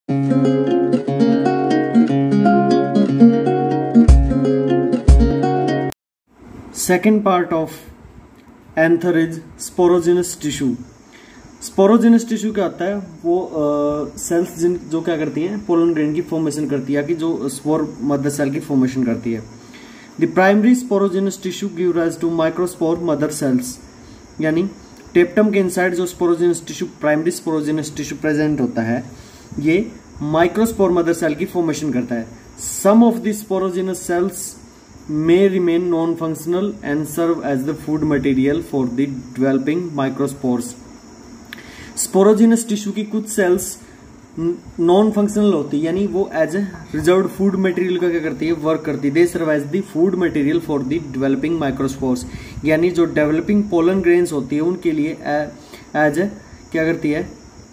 Second part of anther is sporogenous tissue. Sporogenous tissue क्या होता है? वो सेल्स जो क्या करती हैं, पोलन ग्रेन की फॉर्मेशन करती है, कि जो स्पोर मदर सेल की फॉर्मेशन करती है। The primary sporogenous tissue give rise to microspore mother cells, यानी टेप्टम के इनसाइड जो sporogenous tissue, primary sporogenous tissue present होता है, ये माइक्रोस्पोर मदर सेल की फॉर्मेशन करता है। Some of the sporogenous cells may remain non-functional and serve as the food material for the developing microspores। Sporogenous tissue की कुछ cells non functional होती है, यानी वो as a reserved food material का क्या करती है, वर्क करती है। They serve as the food material for the developing microspores, यानी जो डेवलपिंग पोलन ग्रेन्स होती है उनके लिए एज ए क्या करती है,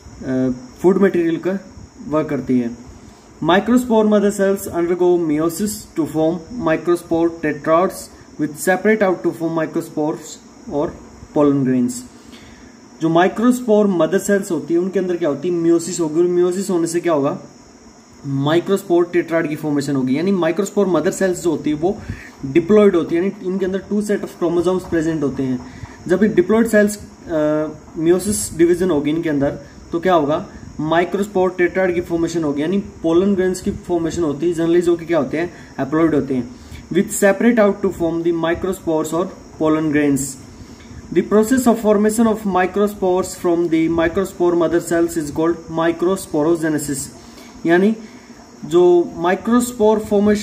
फूड मटेरियल का वर्क करती है। Microspore mother cells undergo meiosis to form microspore tetrads which separate out to form microspores और pollen grains। जो माइक्रोस्पोर मदर सेल्स होती है उनके अंदर क्या होती है, मियोसिस होगी, और मियोसिस होने से क्या होगा, माइक्रोस्पोर टेट्राड की फॉर्मेशन होगी। यानी माइक्रोस्पोर मदर सेल्स जो होती है वो डिप्लॉयड होती है, यानी इनके अंदर 2 सेट ऑफ क्रोमोसोम्स प्रेजेंट होते हैं। जब ये डिप्लॉयड सेल्स मियोसिस डिवीजन होगी इनके अंदर, तो क्या होगा, माइक्रोस्पोर टेट्राड की फॉर्मेशन होगी, यानी पोलन ग्रेन्स की फॉर्मेशन होती है जनरली, जो कि क्या होते हैं, हैप्लॉइड होते हैं, which separate out to form the microspores और pollen grains. The process of formation of microspores from the microspore mother cells is called microsporogenesis. यानी जो माइक्रोस्पोर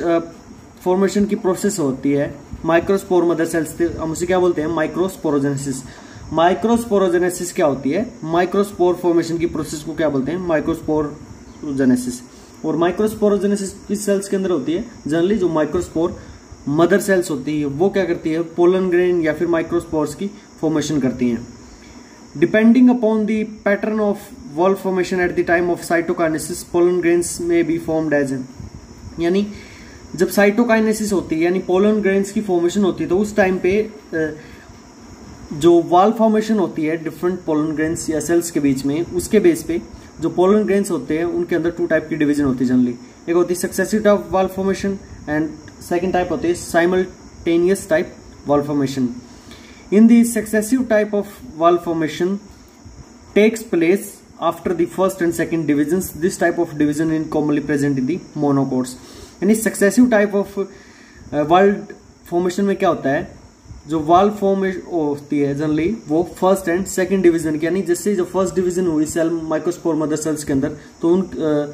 फॉर्मेशन की प्रोसेस होती है माइक्रोस्पोर मदर सेल्स, हम उसे क्या बोलते हैं, माइक्रोस्पोरोजेनेसिस। माइक्रोस्पोरोजेनेसिस क्या होती है, माइक्रोस्पोर फॉर्मेशन की प्रोसेस को क्या बोलते हैं, माइक्रोस्पोरोजेनेसिस। और माइक्रोस्पोरोजेनेसिस किस सेल्स के अंदर होती है, जनरली जो माइक्रोस्पोर मदर सेल्स होती है वो क्या करती है, पोलन ग्रेन या फिर माइक्रोस्पोर्स की फॉर्मेशन करती हैं। Depending upon the pattern of wall formation at the time of cytokinesis, pollen grains may be formed as, यानी जब साइटोकाइनेसिस होती है यानी पोलन ग्रेन्स की फॉर्मेशन होती है, तो उस टाइम पे जो वॉल फॉर्मेशन होती है डिफरेंट पोलन ग्रेन्स या सेल्स के बीच में, उसके बेस पे जो पोलन ग्रेन्स होते हैं उनके अंदर 2 टाइप की डिवीजन होती है जनरली। एक होती है successive type wall formation and second type होती है simultaneous type wall formation. In the successive type of wall formation takes place after the first and second divisions. This type of division in commonly present in the monocots. यानी successive type of wall formation में क्या होता है, जो wall formation होती है generally वो first and second division की, यानी जैसे जो फर्स्ट डिवीजन हुई सेल माइक्रोस्पोर मदर सेल्स के अंदर, तो उन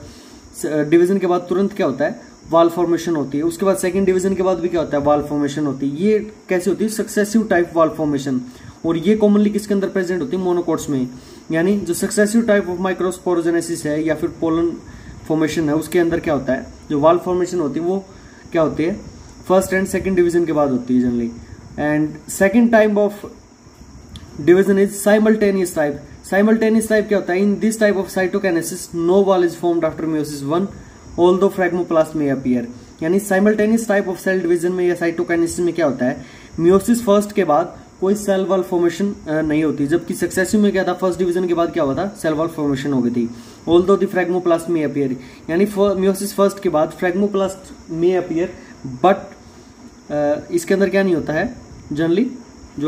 डिवीजन के बाद तुरंत क्या होता है, वॉल फॉर्मेशन होती है। उसके बाद सेकंड डिवीजन के बाद भी क्या होता है, वॉल फॉर्मेशन होती है। ये कैसे होती है, सक्सेसिव टाइप वॉल फॉर्मेशन। और ये कॉमनली किसके अंदर प्रेजेंट होती है, मोनोकोट्स में। यानी जो सक्सेसिव टाइप ऑफ माइक्रोस्पोरोजेनेसिस है या फिर पोलन फॉर्मेशन है, उसके अंदर क्या होता है, जो वॉल फॉर्मेशन होती है वो क्या होती है, फर्स्ट एंड सेकंड डिवीजन के बाद होती है generally. And second type of division is simultaneous type। Simultaneous type क्या होता है, in this type of cytokinesis no wall is formed after meiosis 1 although phragmoplast may appear। यानी simultaneous type of cell division में या cytokinesis में क्या होता है, meiosis फर्स्ट के बाद कोई सेल वॉल फॉर्मेशन नहीं होती, जबकि सक्सेसिव में क्या था, फर्स्ट डिवीजन के बाद क्या हुआ था, सेल वॉल फॉर्मेशन हो गई थी। although the phragmoplast may appear, यानी meiosis फर्स्ट के बाद phragmoplast may appear, बट इसके अंदर क्या नहीं होता है, जनरली जो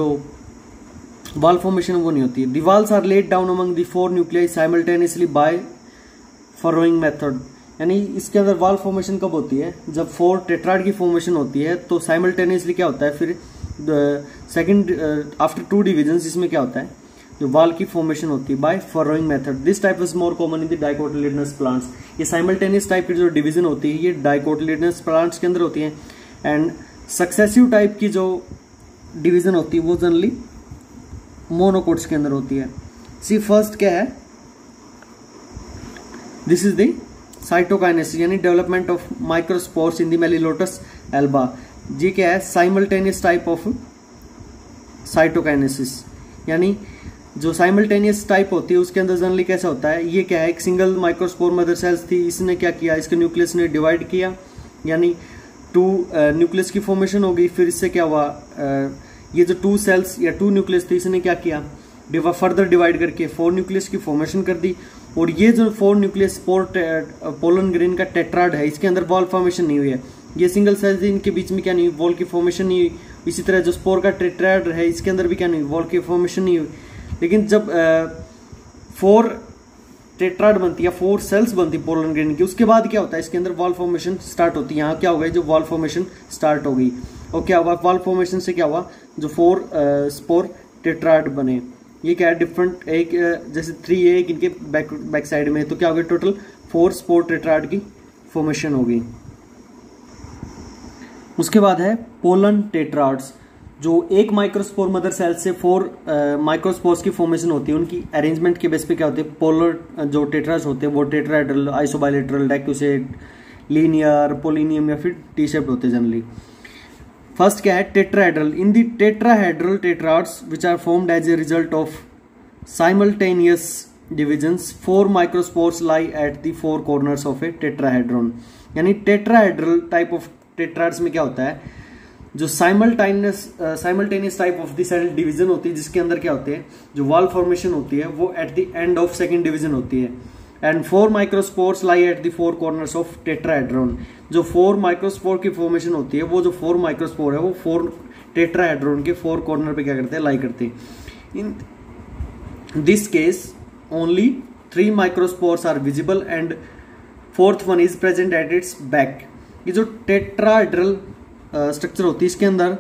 वॉल फॉर्मेशन वो नहीं होती है। The walls are laid down among the 4 nuclei simultaneously by furrowing method. यानी इसके अंदर वॉल फॉर्मेशन कब होती है, जब 4 टेट्राड की फॉर्मेशन होती है, तो साइमल्टेनियसली क्या होता है, फिर सेकंड आफ्टर 2 डिविजन्स इसमें क्या होता है, जो वॉल की फॉर्मेशन होती है by furrowing method. This type is more common in the dicotyledonous plants. ये साइमल्टेनियस टाइप की जो डिवीजन होती है ये डाइकोटिलेडनस प्लांट्स के अंदर होती है। एंड सक्सेसिव टाइप की जो डिवीजन होती है वो जनरली मोनोकोट्स के अंदर होती है। सी फर्स्ट क्या है, दिस इज द साइटोकाइनेसिस, यानी development of microspores in the Melilotus alba. ये क्या है, साइमल्टेनियस टाइप ऑफ साइटोकाइनेसिस। यानी जो साइमल्टेनियस टाइप होती है उसके अंदर जनरली कैसा होता है, ये क्या है, एक सिंगल माइक्रोस्पोर मदर सेल्स थी, इसने क्या किया, इसके न्यूक्लियस ने डिवाइड किया, यानी 2 न्यूक्लियस की फॉर्मेशन हो गई। फिर इससे क्या हुआ, ये जो 2 सेल्स या 2 न्यूक्लियस थे इसने क्या किया, फर्दर डिवाइड करके 4 न्यूक्लियस की फॉर्मेशन कर दी। और ये जो 4 न्यूक्लियस स्पोर पोलन ग्रेन का टेट्राड है, इसके अंदर वॉल फॉर्मेशन नहीं हुई है। ये सिंगल सेल थी, इनके बीच में क्या नहीं हुई, वॉल की फॉर्मेशन नहीं हुई। इसी तरह जो स्पोर का टेट्राड है, इसके अंदर भी क्या नहीं हुई, वॉल की फॉर्मेशन नहीं हुई। लेकिन जब 4 टेट्राड बनती है, 4 सेल्स बनती पोलन ग्रेन की, उसके बाद क्या होता है, इसके अंदर वॉल फॉर्मेशन स्टार्ट होती है। यहाँ क्या हो गई, जो वॉल फॉर्मेशन स्टार्ट हो गई। और क्या हुआ, वॉल फॉर्मेशन से क्या हुआ, जो 4 स्पोर टेट्राड बने। ये क्या है, डिफरेंट एक जैसे 3 है, एक इनके बैक साइड में, तो क्या हो गया, टोटल 4 स्पोर टेट्राड की फॉर्मेशन हो गई। उसके बाद है पोलन टेट्राड्स, जो एक माइक्रोस्पोर मदर सेल से 4 माइक्रोस्पोर्स की फॉर्मेशन होती है। उनकी अरेंजमेंट के बेस पे क्या होते हैं, पोलर जो टेट्राड्स होते हैं वो tetrahedral, isobilateral, decussate, linear, pollinium या फिर टी शेप्ड होते हैं जनरली। फर्स्ट क्या है, tetrahedral. In the tetrahedral tetrads which are formed as a result of simultaneous divisions 4 microspores lie at the 4 corners of a tetrahedron. यानी tetrahedral type of tetrads में क्या होता है, जो simultaneous type of the cell division होती है, जिसके अंदर क्या होते हैं, जो वॉल फॉर्मेशन होती है वो at the end of second division होती है। And 4 microspores lie at the 4 corners of tetrahedron. जो 4 माइक्रोस्पोर की फॉर्मेशन होती है, वो जो 4 माइक्रोस्पोर है वो 4 टेट्राहेड्रॉन के 4 कॉर्नर पे क्या करते हैं, लाई करते हैं। In this case only 3 microspores are visible and 4th one is present at its back. ये जो टेट्राहेड्रल स्ट्रक्चर होती है, इसके अंदर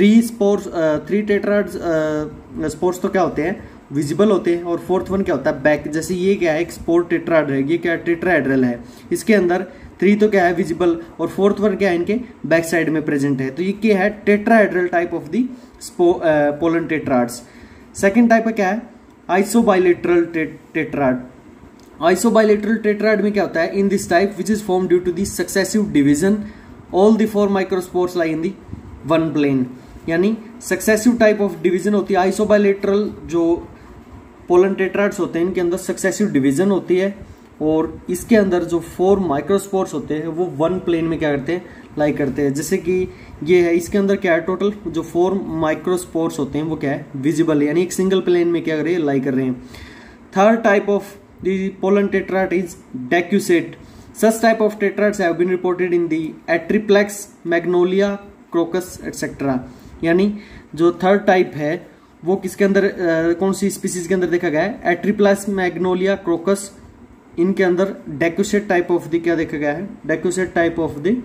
3 टेट्राड स्पोर्स तो क्या होते हैं, विजिबल होते हैं, और 4th वन क्या होता है, बैक। जैसे ये क्या है, एक स्पोर टेट्राड है, ये क्या टेट्राहेड्रल है, इसके अंदर 3 तो क्या है, विजिबल, और 4th वन क्या है, इनके बैक साइड में प्रेजेंट है। तो ये क्या है, tetrahedral type of the pollen tetrads. Second type क्या है, आइसोबाइलेटरल टेट्राड। आइसोबाइलेटरल टेट्राड में क्या होता है, in this type which is form due to the successive division all the 4 microspores lie in the 1 plane. यानी सक्सेसिव टाइप ऑफ डिवीजन होती है। आइसोबाइलेटरल जो पोलन टेट्राड्स होते हैं, इनके अंदर सक्सेसिव डिवीजन होती है, और इसके अंदर जो 4 माइक्रोस्पोर्स होते हैं वो 1 प्लेन में क्या करते हैं, लाई करते हैं। जैसे कि ये है, इसके अंदर क्या है, टोटल जो 4 माइक्रोस्पोर्स होते हैं वो क्या है, विजिबल है, यानी एक सिंगल प्लेन में क्या कर रहे हैं, लाई कर रहे हैं। Third type of the pollen tetrad is decussate. Such type of tetrads have been reported in the Atriplex, Magnolia, Crocus, etc. यानी जो थर्ड टाइप है वो किसके अंदर कौन सी स्पीसीज के अंदर देखा गया है, एट्रिप्लेक्स, मैग्नोलिया, क्रोकस, इनके अंदर डेक्यूसेट टाइप ऑफ द क्या देखा गया है, decussate type of the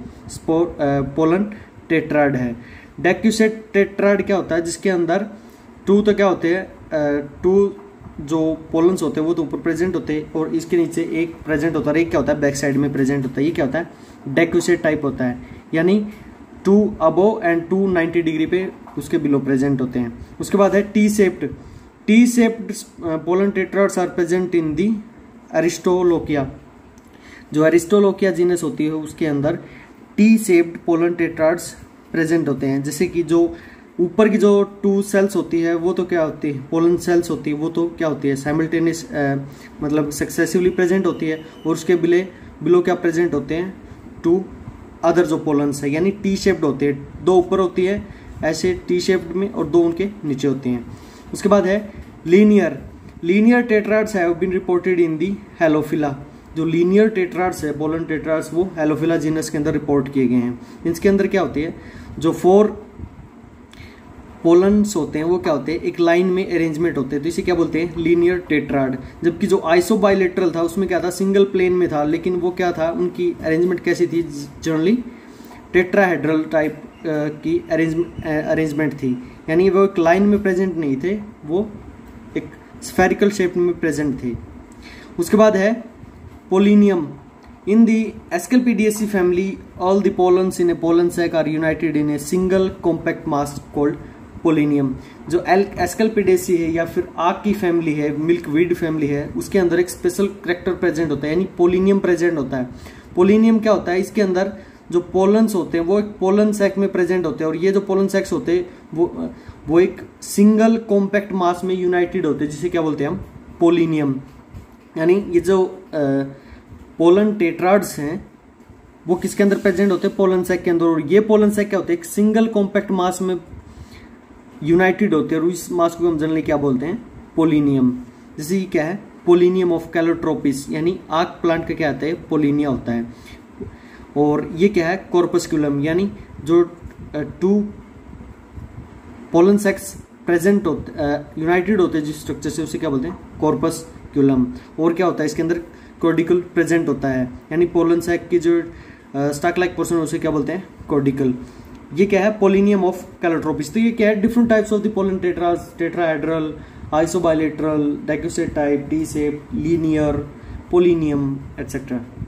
pollen tetrad है। डेक्यूसेट टेट्राड क्या होता है, जिसके अंदर 2 तो क्या होते हैं, 2 जो पोलन्स होते हैं वो तो ऊपर प्रेजेंट होते हैं, और इसके नीचे एक प्रेजेंट होता है, एक क्या होता है, बैक साइड में प्रेजेंट होता है। ये क्या होता है, डेक्यूसेट टाइप होता है, यानी 2 अबोव एंड 2 90 डिग्री पे उसके बिलो प्रेजेंट होते हैं। उसके बाद है T shaped. T shaped pollen tetrads are present in the Aristolochia. जो एरिस्टोलोकिया जीनस होती है उसके अंदर T shaped pollen tetrads present होते हैं। जैसे कि जो ऊपर की जो 2 सेल्स होती है वो तो क्या होती है, पोलन सेल्स होती है, वो तो क्या होती है, साइमल्टेनियस मतलब सक्सेसिवली प्रेजेंट होती है, और उसके बिलो क्या प्रेजेंट होते हैं, 2 अदर जो पोलन्स है, यानी टी शेप्ड होते हैं। 2 ऊपर होती है ऐसे टी शेप्ड में, और 2 उनके नीचे होती हैं। उसके बाद है linear tetrads have been reported in the Halophila. जो लीनियर टेट्राड्स है, पोलन टेट्राड्स, वो हेलोफिला जीनस के अंदर रिपोर्ट किए गए हैं। इसके अंदर क्या होती है, जो 4 पोलन्स होते हैं वो क्या होते हैं, एक लाइन में अरेंजमेंट होते हैं, तो इसे क्या बोलते हैं, लीनियर टेट्राड। जबकि जो आइसोबाइलेटरल था उसमें क्या था, सिंगल प्लेन में था, लेकिन वो क्या था, उनकी अरेंजमेंट कैसी थी, जनरली टेट्राहेड्रल टाइप की अरेंजमेंट थी, यानी वो एक लाइन में प्रेजेंट नहीं थे, वो एक स्फेरिकल शेप में प्रेजेंट थे। उसके बाद है pollinium. In the Asclepiadaceae family all the pollens in a pollen sac are united in a single compact mass called pollinium. जो एस्केल्पिडेसी है या फिर आग की फैमिली है, मिल्कवीड फैमिली है, उसके अंदर एक स्पेशल करेक्टर प्रेजेंट होता है, यानी पोलिनियम प्रेजेंट होता है। पोलिनियम क्या होता है, इसके अंदर जो पोलन्स होते हैं वो एक पोलन सैक में प्रेजेंट होते हैं, और ये जो पोलन सैक्स होते हैं वो एक सिंगल कॉम्पैक्ट मास में यूनाइटेड होते हैं, जिसे क्या बोलते हैं हम, पोलिनियम। यानी ये जो पोलन टेट्राड्स हैं वो किसके अंदर प्रेजेंट होते हैं, पोलन सैक के अंदर, और ये पोलन सैक क्या होते हैं, एक सिंगल कॉम्पैक्ट मास में यूनाइटेड होते हैं, और इस मास को हम जनरली क्या बोलते हैं, पोलिनियम। जैसे ये क्या है, पोलिनियम ऑफ कैलोट्रोपिस, यानी आक प्लांट का क्या आता है, पोलिनिया होता है। और ये क्या है, कॉर्पस्कुलम, यानी जो 2 पोलन सेक्स प्रेजेंट होते यूनाइटेड होते हैं जिस स्ट्रक्चर से, उसे क्या बोलते हैं, कॉर्पस्कुलम। और क्या होता है इसके अंदर, कॉर्डिकल प्रेजेंट होता है, यानी पोलन सेक की जो स्टैक लाइक पोर्शन उसे क्या बोलते हैं, कॉर्डिकल। ये क्या है, पोलिनियम ऑफ कैलोट्रोपिस। तो ये क्या है, different types of the pollen tetrads, tetrahedral, isobilateral, decussate type, T shape, linear, pollinium etcetera.